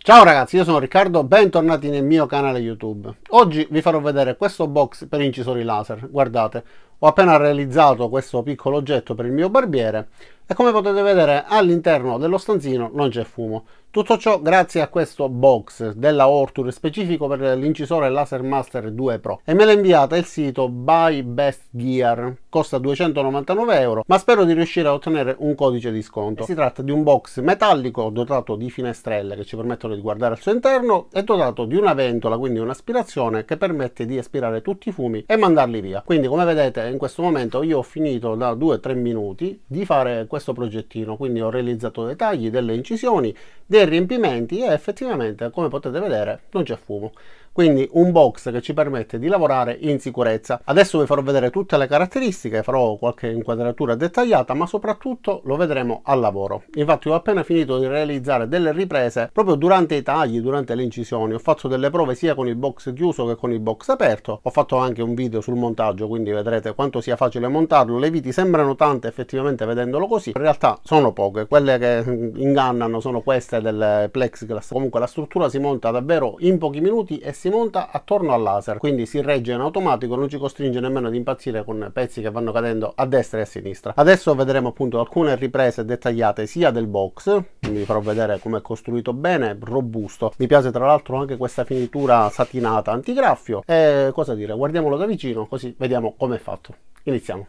Ciao ragazzi, io sono Riccardo, bentornati nel mio canale YouTube. Oggi vi farò vedere questo box per incisori laser. Guardate, ho appena realizzato questo piccolo oggetto per il mio barbiere e come potete vedere all'interno dello stanzino non c'è fumo. Tutto ciò grazie a questo box della Ortur specifico per l'incisore Laser Master 2 Pro e me l'ha inviata il sito Buy Best Gear. Costa 299 euro, ma spero di riuscire a ottenere un codice di sconto. Si tratta di un box metallico dotato di finestrelle che ci permettono di guardare al suo interno e dotato di una ventola, quindi un'aspirazione che permette di aspirare tutti i fumi e mandarli via. Quindi come vedete in questo momento io ho finito da 2-3 minuti di fare questo progettino, quindi ho realizzato dei tagli, delle incisioni, dei riempimenti e effettivamente come potete vedere non c'è fumo. Quindi un box che ci permette di lavorare in sicurezza. Adesso vi farò vedere tutte le caratteristiche, farò qualche inquadratura dettagliata, ma soprattutto lo vedremo al lavoro. Infatti ho appena finito di realizzare delle riprese proprio durante i tagli, durante le incisioni. Ho fatto delle prove sia con il box chiuso che con il box aperto. Ho fatto anche un video sul montaggio, quindi vedrete quanto sia facile montarlo. Le viti sembrano tante effettivamente vedendolo così, in realtà sono poche. Quelle che ingannano sono queste del plexiglass. Comunque la struttura si monta davvero in pochi minuti e si monta attorno al laser, quindi si regge in automatico, non ci costringe nemmeno ad impazzire con pezzi che vanno cadendo a destra e a sinistra. Adesso vedremo appunto alcune riprese dettagliate sia del box, vi farò vedere come è costruito bene, robusto. Mi piace tra l'altro anche questa finitura satinata antigraffio e cosa dire, guardiamolo da vicino così vediamo come è fatto. Iniziamo.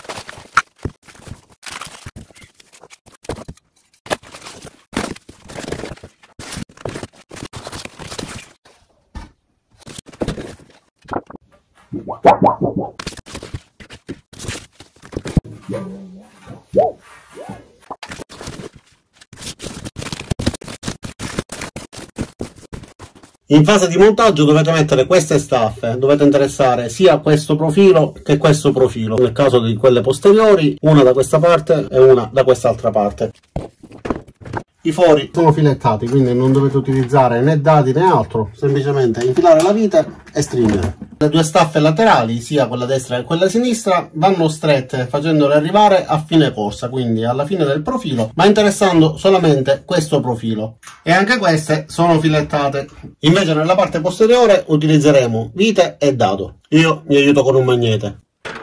In fase di montaggio dovete mettere queste staffe, dovete interessare sia questo profilo che questo profilo, nel caso di quelle posteriori una da questa parte e una da quest'altra parte. I fori sono filettati, quindi non dovete utilizzare né dadi né altro, semplicemente infilare la vite e stringere. Le due staffe laterali, sia quella destra che quella sinistra, vanno strette facendole arrivare a fine corsa, quindi alla fine del profilo, ma interessando solamente questo profilo. E anche queste sono filettate. Invece nella parte posteriore utilizzeremo vite e dado. Io mi aiuto con un magnete.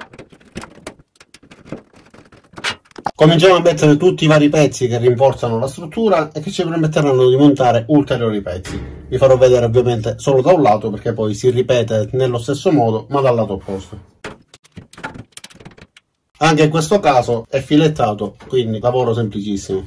Cominciamo a mettere tutti i vari pezzi che rinforzano la struttura e che ci permetteranno di montare ulteriori pezzi. Vi farò vedere ovviamente solo da un lato perché poi si ripete nello stesso modo ma dal lato opposto. Anche in questo caso è filettato, quindi lavoro semplicissimo.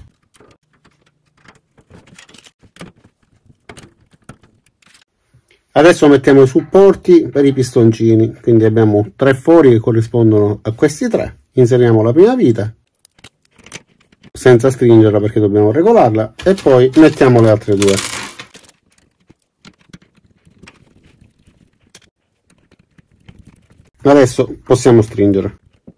Adesso mettiamo i supporti per i pistoncini, quindi abbiamo 3 fori che corrispondono a questi 3. Inseriamo la prima vite senza stringerla perché dobbiamo regolarla e poi mettiamo le altre 2. Adesso possiamo stringere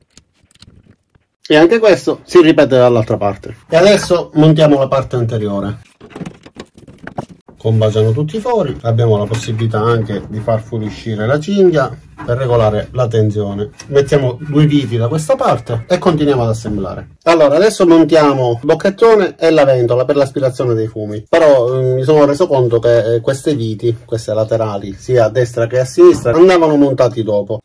e anche questo si ripete dall'altra parte. E adesso montiamo la parte anteriore. Combaciano tutti i fori, abbiamo la possibilità anche di far fuoriuscire la cinghia per regolare la tensione. Mettiamo 2 viti da questa parte e continuiamo ad assemblare. Allora adesso montiamo il bocchettone e la ventola per l'aspirazione dei fumi, però mi sono reso conto che queste viti, queste laterali sia a destra che a sinistra, andavano montati dopo.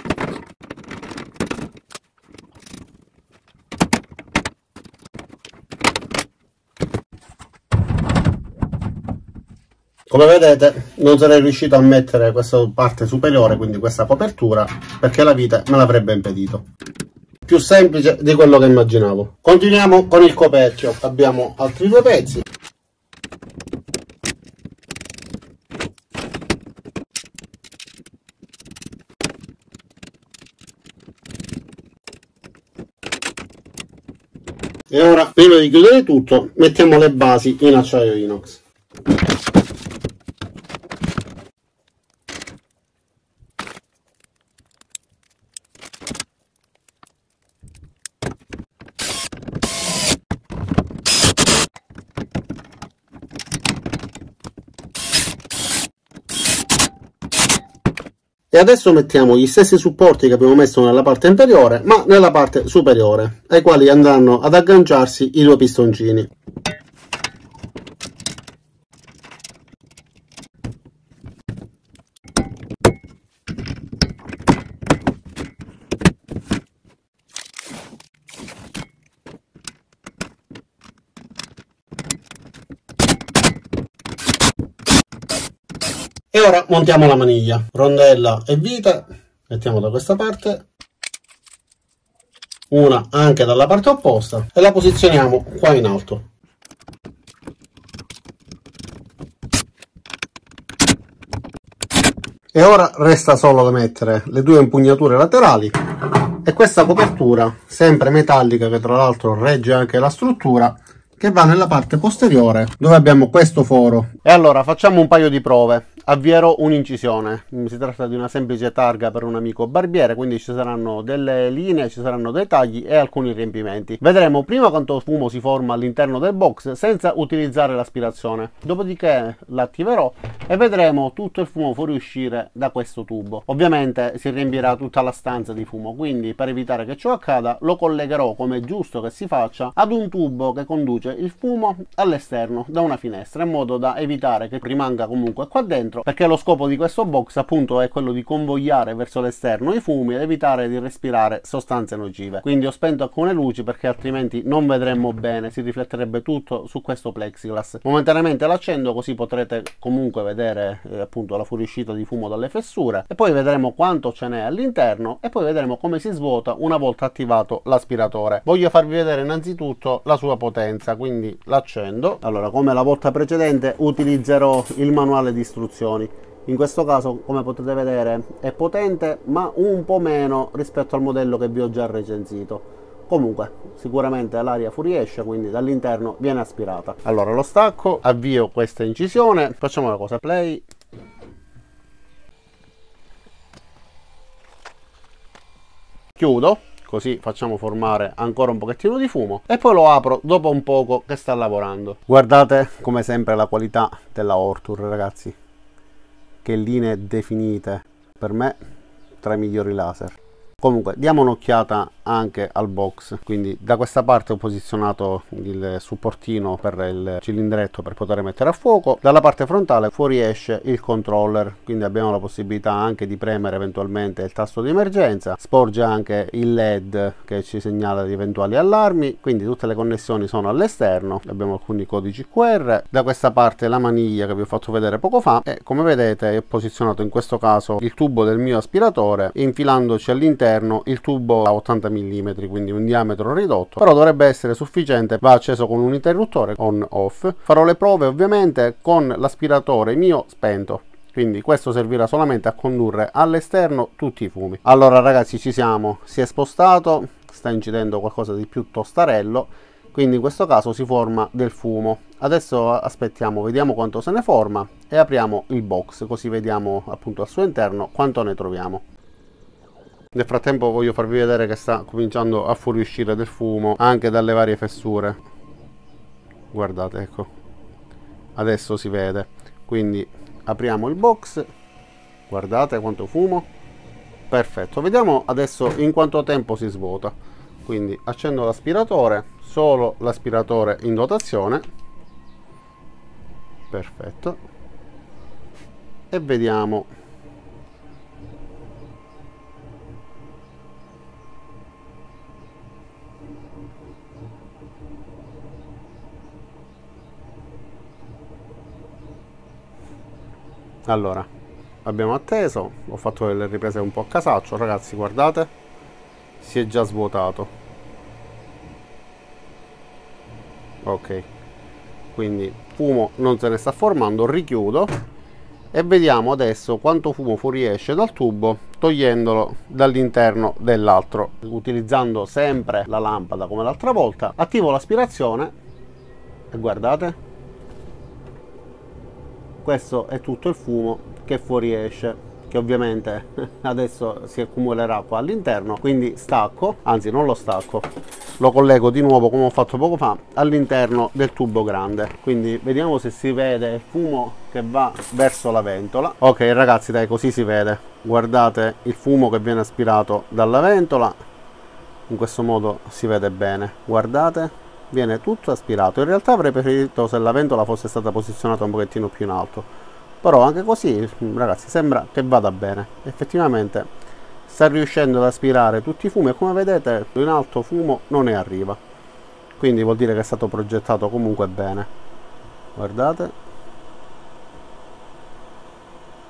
Come vedete non sarei riuscito a mettere questa parte superiore, quindi questa copertura, perché la vite me l'avrebbe impedito. Più semplice di quello che immaginavo. Continuiamo con il coperchio, abbiamo altri 2 pezzi. E ora, prima di chiudere tutto, mettiamo le basi in acciaio inox. E adesso mettiamo gli stessi supporti che abbiamo messo nella parte inferiore, ma nella parte superiore, ai quali andranno ad agganciarsi i 2 pistoncini. E ora montiamo la maniglia, rondella e vite, mettiamo da questa parte, una anche dalla parte opposta e la posizioniamo qua in alto. E ora resta solo da mettere le due impugnature laterali e questa copertura, sempre metallica, che tra l'altro regge anche la struttura, che va nella parte posteriore dove abbiamo questo foro. E allora facciamo un paio di prove. Avvierò un'incisione, si tratta di una semplice targa per un amico barbiere, quindi ci saranno delle linee, ci saranno dei tagli e alcuni riempimenti. Vedremo prima quanto fumo si forma all'interno del box senza utilizzare l'aspirazione, dopodiché l'attiverò e vedremo tutto il fumo fuoriuscire da questo tubo. Ovviamente si riempirà tutta la stanza di fumo, quindi per evitare che ciò accada lo collegherò, come è giusto che si faccia, ad un tubo che conduce il fumo all'esterno da una finestra, in modo da evitare che rimanga comunque qua dentro, perché lo scopo di questo box appunto è quello di convogliare verso l'esterno i fumi ed evitare di respirare sostanze nocive. Quindi ho spento alcune luci perché altrimenti non vedremmo bene, si rifletterebbe tutto su questo plexiglass. Momentaneamente l'accendo, così potrete comunque vedere appunto la fuoriuscita di fumo dalle fessure, e poi vedremo quanto ce n'è all'interno e poi vedremo come si svuota una volta attivato l'aspiratore. Voglio farvi vedere innanzitutto la sua potenza, quindi l'accendo. Allora, come la volta precedente utilizzerò il manuale di istruzioni. In questo caso, come potete vedere, è potente ma un po' meno rispetto al modello che vi ho già recensito. Comunque sicuramente l'aria fuoriesce, quindi dall'interno viene aspirata. Allora lo stacco, avvio questa incisione, facciamo una cosa, play, chiudo, così facciamo formare ancora un pochettino di fumo e poi lo apro dopo un poco che sta lavorando. Guardate come sempre la qualità della Ortur, ragazzi, che linee definite, per me tra i migliori laser. Comunque diamo un'occhiata anche al box. Quindi da questa parte ho posizionato il supportino per il cilindretto per poter mettere a fuoco. Dalla parte frontale fuoriesce il controller, quindi abbiamo la possibilità anche di premere eventualmente il tasto di emergenza. Sporge anche il LED che ci segnala di eventuali allarmi, quindi tutte le connessioni sono all'esterno. Abbiamo alcuni codici QR. Da questa parte la maniglia che vi ho fatto vedere poco fa, e come vedete è posizionato in questo caso il tubo del mio aspiratore, infilandoci all'interno il tubo a 80 mm, quindi un diametro ridotto, però dovrebbe essere sufficiente. Va acceso con un interruttore on off. Farò le prove ovviamente con l'aspiratore mio spento, quindi questo servirà solamente a condurre all'esterno tutti i fumi. Allora ragazzi, ci siamo, si è spostato, sta incidendo qualcosa di più tostarello, quindi in questo caso si forma del fumo. Adesso aspettiamo, vediamo quanto se ne forma e apriamo il box, così vediamo appunto al suo interno quanto ne troviamo. Nel frattempo voglio farvi vedere che sta cominciando a fuoriuscire del fumo anche dalle varie fessure. Guardate, ecco, adesso si vede. Quindi apriamo il box, guardate quanto fumo, perfetto. Vediamo adesso in quanto tempo si svuota. Quindi accendo l'aspiratore, solo l'aspiratore in dotazione, perfetto, e vediamo. Allora, abbiamo atteso, ho fatto delle riprese un po' a casaccio, ragazzi, guardate, si è già svuotato. Ok, quindi fumo non se ne sta formando, richiudo e vediamo adesso quanto fumo fuoriesce dal tubo togliendolo dall'interno dell'altro. Utilizzando sempre la lampada come l'altra volta, attivo l'aspirazione e guardate, questo è tutto il fumo che fuoriesce, che ovviamente adesso si accumulerà qua all'interno. Quindi stacco, anzi non lo stacco, lo collego di nuovo come ho fatto poco fa all'interno del tubo grande. Quindi vediamo se si vede il fumo che va verso la ventola. Ok ragazzi, dai, così si vede, guardate il fumo che viene aspirato dalla ventola, in questo modo si vede bene, guardate, viene tutto aspirato. In realtà avrei preferito se la ventola fosse stata posizionata un pochettino più in alto, però anche così ragazzi sembra che vada bene. Effettivamente sta riuscendo ad aspirare tutti i fumi e come vedete in alto fumo non ne arriva, quindi vuol dire che è stato progettato comunque bene. Guardate,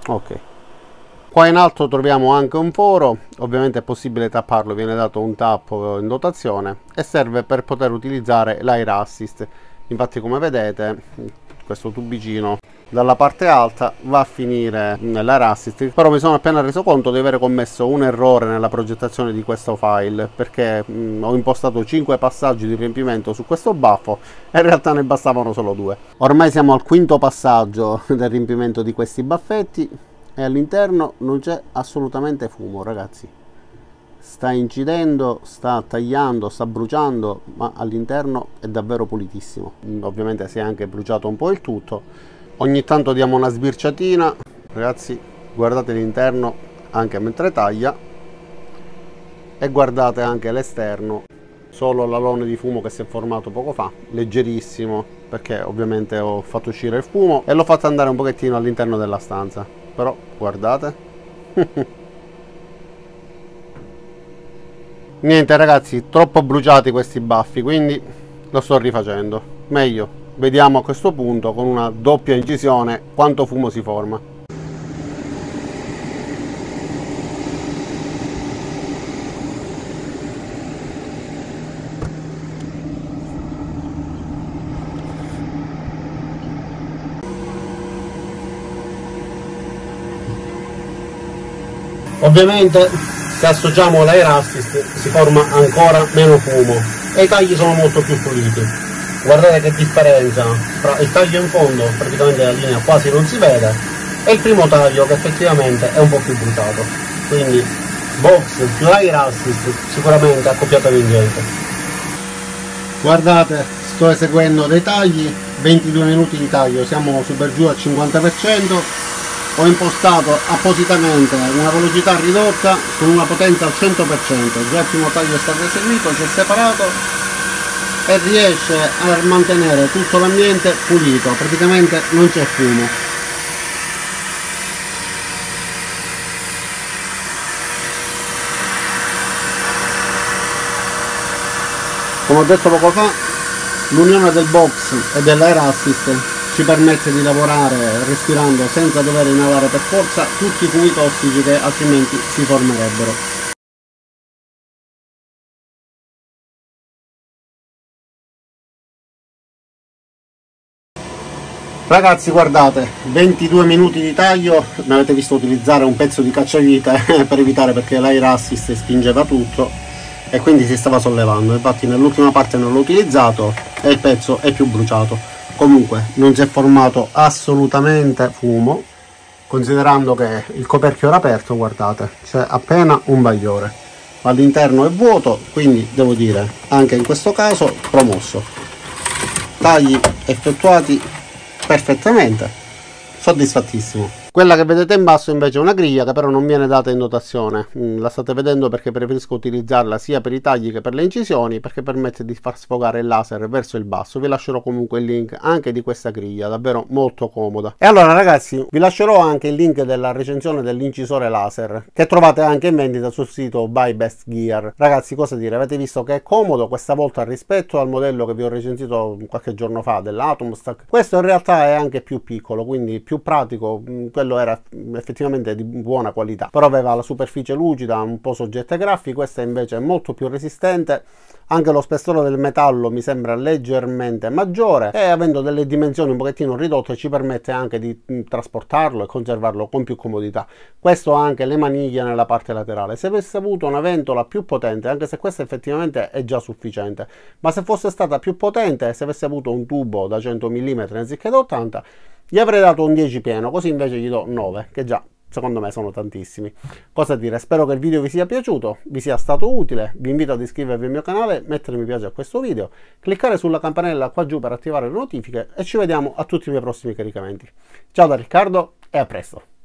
Ok. Qua in alto troviamo anche un foro, ovviamente è possibile tapparlo, viene dato un tappo in dotazione e serve per poter utilizzare l'air assist. Infatti, come vedete, questo tubicino dalla parte alta va a finire nell'air assist, però mi sono appena reso conto di aver commesso un errore nella progettazione di questo file, perché ho impostato 5 passaggi di riempimento su questo baffo e in realtà ne bastavano solo 2. Ormai siamo al quinto passaggio del riempimento di questi baffetti e all'interno non c'è assolutamente fumo, ragazzi. Sta incidendo, sta tagliando, sta bruciando, ma all'interno è davvero pulitissimo. Ovviamente si è anche bruciato un po' il tutto. Ogni tanto diamo una sbirciatina, ragazzi, guardate l'interno anche mentre taglia e guardate anche l'esterno, solo l'alone di fumo che si è formato poco fa, leggerissimo, perché ovviamente ho fatto uscire il fumo e l'ho fatto andare un pochettino all'interno della stanza, però guardate. Niente ragazzi, troppo bruciati questi baffi, quindi lo sto rifacendo. Meglio, vediamo a questo punto con una doppia incisione quanto fumo si forma. Ovviamente se associamo l'air assist si forma ancora meno fumo e i tagli sono molto più puliti. Guardate che differenza tra il taglio in fondo, praticamente la linea quasi non si vede, e il primo taglio che effettivamente è un po' più bruciato. Quindi box più air assist sicuramente accoppiata vincente. Guardate, sto eseguendo dei tagli, 22 minuti di taglio, siamo super giù al 50%. Ho impostato appositamente una velocità ridotta con una potenza al 100%, già il primo taglio è stato eseguito, si è separato e riesce a mantenere tutto l'ambiente pulito, praticamente non c'è fumo. Come ho detto poco fa, l'unione del box e dell'air assist ci permette di lavorare respirando senza dover inalare per forza tutti i fumi tossici che altrimenti si formerebbero. Ragazzi guardate, 22 minuti di taglio, mi avete visto utilizzare un pezzo di cacciavite per evitare, perché l'air assist spingeva tutto e quindi si stava sollevando, infatti nell'ultima parte non l'ho utilizzato e il pezzo è più bruciato. Comunque non si è formato assolutamente fumo, considerando che il coperchio era aperto, guardate, c'è appena un bagliore. All'interno è vuoto, quindi devo dire, anche in questo caso promosso. Tagli effettuati perfettamente, soddisfattissimo. Quella che vedete in basso invece è una griglia che però non viene data in dotazione, la state vedendo perché preferisco utilizzarla sia per i tagli che per le incisioni, perché permette di far sfogare il laser verso il basso. Vi lascerò comunque il link anche di questa griglia, davvero molto comoda. E allora ragazzi, vi lascerò anche il link della recensione dell'incisore laser, che trovate anche in vendita sul sito Buy Best Gear. Ragazzi, cosa dire, avete visto che è comodo questa volta rispetto al modello che vi ho recensito qualche giorno fa dell'Atomstack. Questo in realtà è anche più piccolo, quindi più pratico. Quello era effettivamente di buona qualità, però aveva la superficie lucida, un po' soggetta ai graffi. Questa invece è molto più resistente, anche lo spessore del metallo mi sembra leggermente maggiore e avendo delle dimensioni un pochettino ridotte ci permette anche di trasportarlo e conservarlo con più comodità. Questo ha anche le maniglie nella parte laterale. Se avesse avuto una ventola più potente, anche se questa effettivamente è già sufficiente, ma se fosse stata più potente, se avesse avuto un tubo da 100 mm anziché da 80, gli avrei dato un 10 pieno, così invece gli do 9, che già secondo me sono tantissimi. Cosa dire, spero che il video vi sia piaciuto, vi sia stato utile. Vi invito ad iscrivervi al mio canale, mettere mi piace a questo video, cliccare sulla campanella qua giù per attivare le notifiche e ci vediamo a tutti i miei prossimi caricamenti. Ciao da Riccardo e a presto!